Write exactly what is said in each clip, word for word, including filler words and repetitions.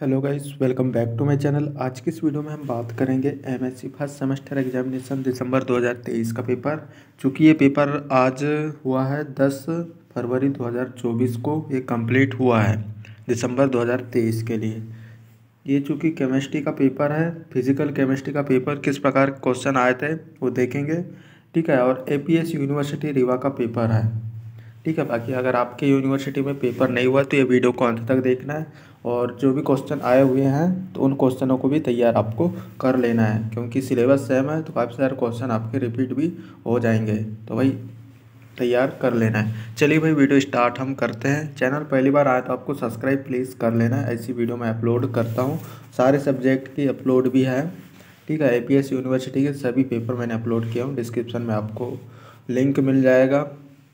Hello guys, welcome back to my channel. आज की इस वीडियो में हम बात करेंगे एमएससी फर्स्ट सेमेस्टर एग्जामिनेशन दिसंबर दो हज़ार तेईस का पेपर। चूँकि ये पेपर आज हुआ है दस फरवरी दो हज़ार चौबीस को ये कंप्लीट हुआ है दिसंबर दो हज़ार तेईस के लिए। ये चूँकि केमिस्ट्री का पेपर है, फिजिकल केमिस्ट्री का पेपर, किस प्रकार क्वेश्चन आए थे वो देखेंगे, ठीक है। और एपीएस यूनिवर्सिटी रीवा का पेपर है, ठीक है। बाकी अगर आपके यूनिवर्सिटी में पेपर नहीं हुआ तो ये वीडियो को अंत तक देखना है और जो भी क्वेश्चन आए हुए हैं तो उन क्वेश्चनों को भी तैयार आपको कर लेना है, क्योंकि सिलेबस सेम है तो काफ़ी सारे क्वेश्चन आपके रिपीट भी हो जाएंगे, तो भाई तैयार कर लेना है। चलिए भाई वीडियो स्टार्ट हम करते हैं। चैनल पहली बार आए तो आपको सब्सक्राइब प्लीज़ कर लेना है, ऐसी वीडियो मैं अपलोड करता हूँ। सारे सब्जेक्ट की अपलोड भी है, ठीक है। एपीएस यूनिवर्सिटी के सभी पेपर मैंने अपलोड किया हूँ, डिस्क्रिप्शन में आपको लिंक मिल जाएगा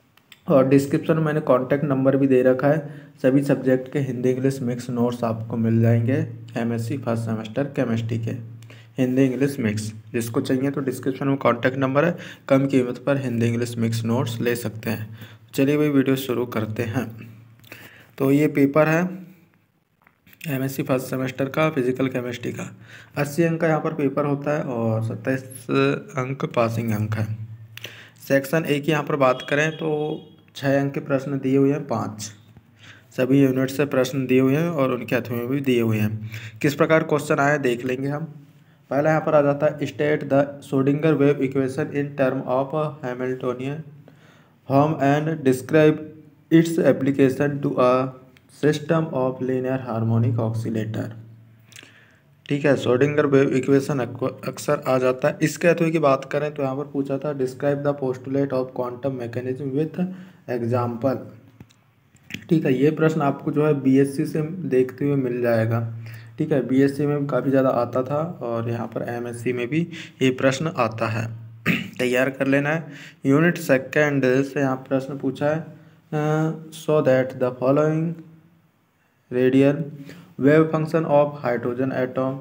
और डिस्क्रिप्शन में मैंने कॉन्टैक्ट नंबर भी दे रखा है। सभी सब्जेक्ट के हिंदी इंग्लिश मिक्स नोट्स आपको मिल जाएंगे एमएससी फर्स्ट सेमेस्टर केमिस्ट्री के हिंदी इंग्लिश मिक्स। जिसको चाहिए तो डिस्क्रिप्शन में कॉन्टैक्ट नंबर है, कम कीमत पर हिंदी इंग्लिश मिक्स नोट्स ले सकते हैं। चलिए भाई वीडियो शुरू करते हैं। तो ये पेपर है एमएससी फर्स्ट सेमेस्टर का फिजिकल केमिस्ट्री का। अस्सी अंक का यहाँ पर पेपर होता है और सत्ताईस अंक पासिंग अंक है। सेक्शन ए की यहाँ पर बात करें तो छः अंक के प्रश्न दिए हुए हैं, पाँच सभी यूनिट से प्रश्न दिए हुए हैं और उनके अथवे में भी दिए हुए हैं। किस प्रकार क्वेश्चन आया देख लेंगे हम। पहला यहाँ पर आ जाता है, state the Schrodinger wave equation in term of Hamiltonian form and describe its application to a system of linear harmonic oscillator, ठीक है। श्रोडिंगर वेव इक्वेशन अक्सर आ जाता है। इसके अथवे की बात करें तो यहाँ पर पूछा था, describe the postulate of quantum mechanism with example, ठीक है। ये प्रश्न आपको जो है बीएससी से देखते हुए मिल जाएगा, ठीक है। बीएससी में भी काफ़ी ज़्यादा आता था और यहाँ पर एमएससी में भी ये प्रश्न आता है, तैयार कर लेना है। यूनिट सेकेंड से यहाँ प्रश्न पूछा है, so that the following radial wave function of hydrogen atom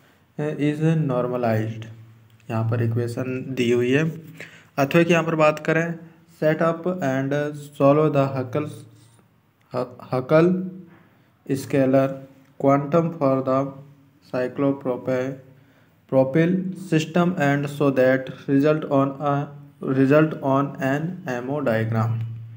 is normalised, यहाँ पर इक्वेशन दी हुई है। अथवा की यहाँ पर बात करें, set up and solve the Huckel Huckel scalar quantum for the cyclopropenyl system and so that result on a result on an MO diagram.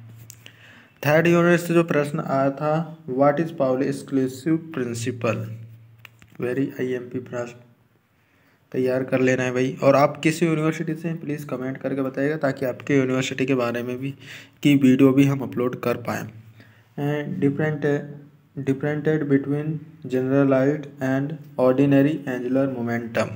Third unit से जो प्रश्न आया था, what is Pauli exclusive principle, very IMP प्रश्न, तैयार कर लेना है भाई। और आप किस यूनिवर्सिटी से हैं प्लीज़ कमेंट करके बताइएगा, ताकि आपके यूनिवर्सिटी के बारे में भी की वीडियो भी हम अपलोड कर पाएँ। And different differentiate between generalised and ordinary angular momentum.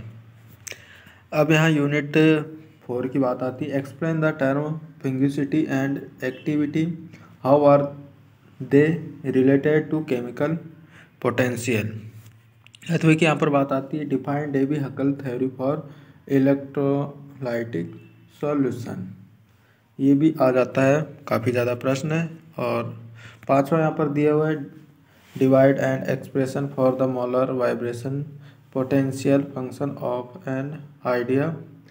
अब यहाँ यूनिट फोर की बात आती है, explain the term fugacity and activity, how are they related to chemical potential. अथवा की यहाँ पर बात आती है, define Debye Huckel theory for electrolytic solution, ये भी आ जाता है, काफ़ी ज़्यादा प्रश्न है। और पांचवा यहाँ पर दिया हुआ है, divide and expression for the molar vibration potential function of an idea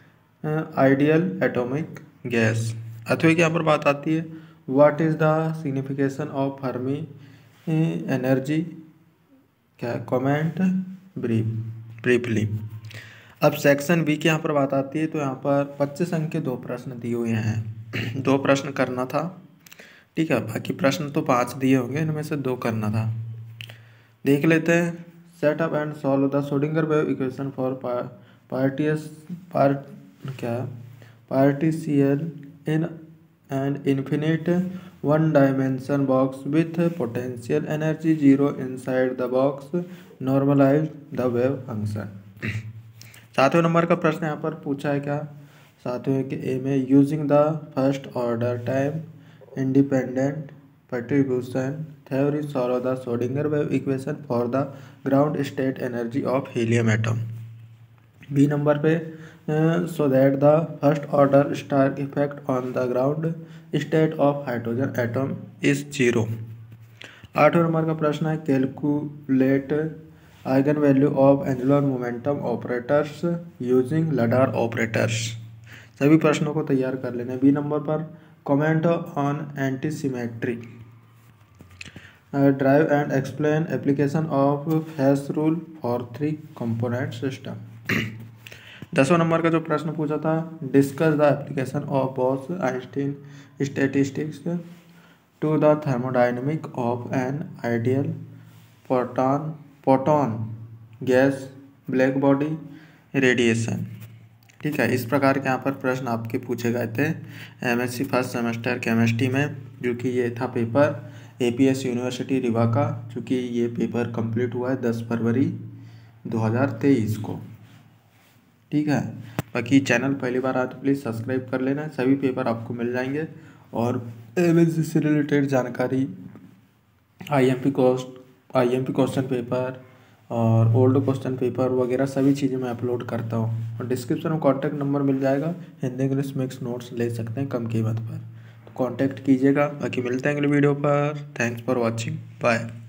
ideal atomic gas. अथवा की यहाँ पर बात आती है, what is the signification of Fermi energy, क्या कमेंट ब्रीफ ब्रीफली। अब सेक्शन बी की यहाँ पर बात आती है तो यहाँ पर पच्चीस अंक के दो प्रश्न दिए हुए हैं, दो प्रश्न करना था, ठीक है। बाकी प्रश्न तो पाँच दिए होंगे, इनमें से दो करना था, देख लेते हैं। Set up and solve the Schrodinger wave equation for particle part क्या particle in and infinite one dimension box with potential energy zero inside the box, normalise the wave function. सातवें नंबर का प्रश्न यहाँ पर पूछा है, क्या सातवें के ए में, using the first order time independent distribution theory solve the Schrodinger wave equation for the ground state energy of helium atom. B number पे, so that the first order Stark effect on the ground state of hydrogen atom is zero. आठवें number का प्रश्न है, calculate eigen value of angular momentum operators using ladder operators. सभी प्रश्नों को तैयार कर लेने। बी नंबर पर, comment on anti symmetry. Drive and explain application of hash rule for three component system. दसवां नंबर का जो प्रश्न पूछा था, discuss the application of Bose Einstein statistics to the thermodynamic of an ideal proton proton gas black body radiation. ठीक है, इस प्रकार के यहाँ पर प्रश्न आपके पूछे गए थे एमएससी फर्स्ट सेमेस्टर केमिस्ट्री में, जो कि ये था पेपर एपीएस यूनिवर्सिटी रीवा का, चूँकि ये पेपर कंप्लीट हुआ है दस फरवरी दो हज़ार तेईस को। ठीक है, बाकी चैनल पहली बार आए तो प्लीज़ सब्सक्राइब कर लेना, सभी पेपर आपको मिल जाएंगे। और एमएससी से रिलेटेड जानकारी, IMP cost IMP question paper और ओल्ड क्वेश्चन पेपर वगैरह सभी चीज़ें मैं अपलोड करता हूँ। और डिस्क्रिप्शन में कॉन्टैक्ट नंबर मिल जाएगा, हिंदी इंग्लिश मिक्स नोट्स ले सकते हैं कम कीमत पर, तो कॉन्टैक्ट कीजिएगा। बाकी मिलते हैं अगले वीडियो पर। Thanks for watching, bye.